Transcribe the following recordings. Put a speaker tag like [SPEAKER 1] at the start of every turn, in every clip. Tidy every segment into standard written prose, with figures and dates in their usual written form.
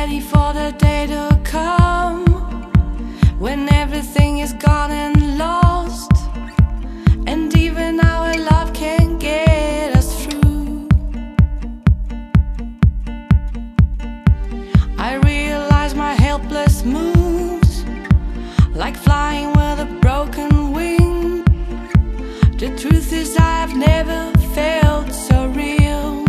[SPEAKER 1] ready for the day to come when everything is gone and lost, and even our love can get us through. I realize my helpless moves, like flying with a broken wing. The truth is I've never felt so real.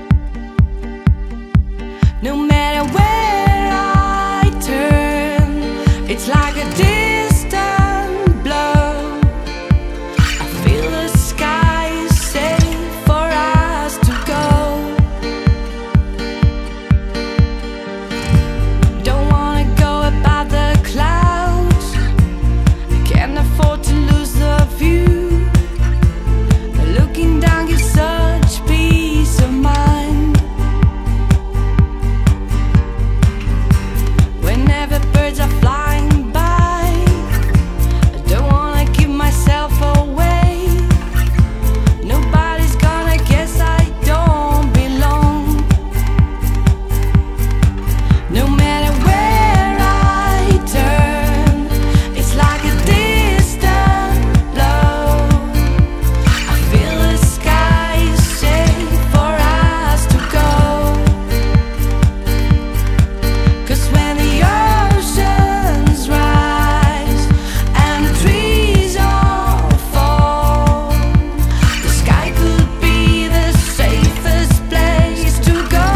[SPEAKER 1] No matter where I turn, it's like a distant blow. I feel the sky is safe for us to go. Don't wanna go about the clouds, I can't afford to lose the view. Looking down gives such peace of mind. Whenever birds are flying by, I don't wanna give myself away. Nobody's gonna guess I don't belong. No matter where I turn, it's like a distant blow. I feel the sky is safe for us to go. 'Cause when the oceans rise and the trees all fall, the sky could be the safest place to go.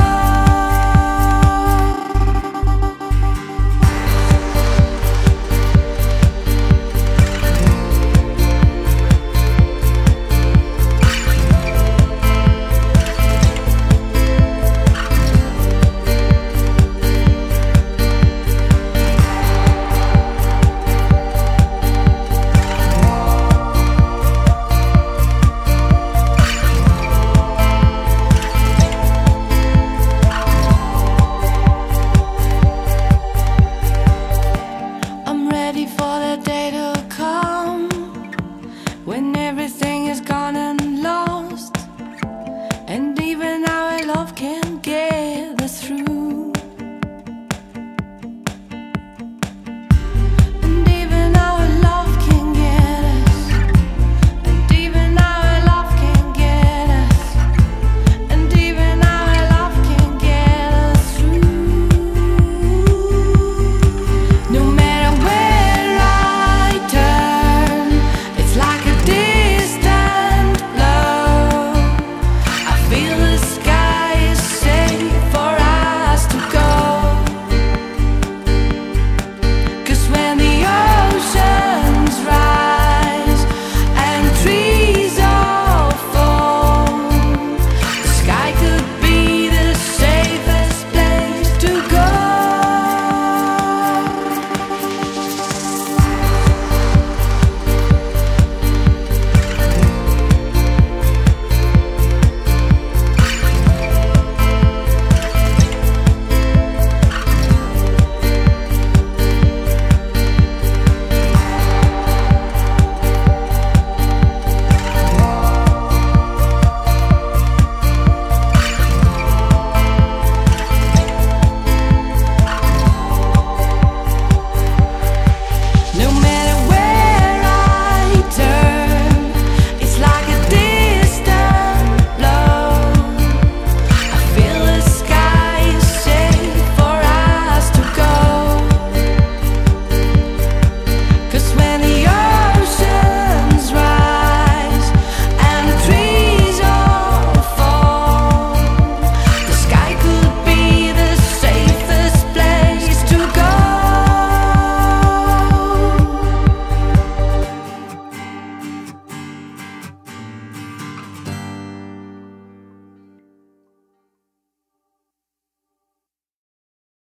[SPEAKER 1] I'm ready for the day to come when everything is gone and lost, and even our love can get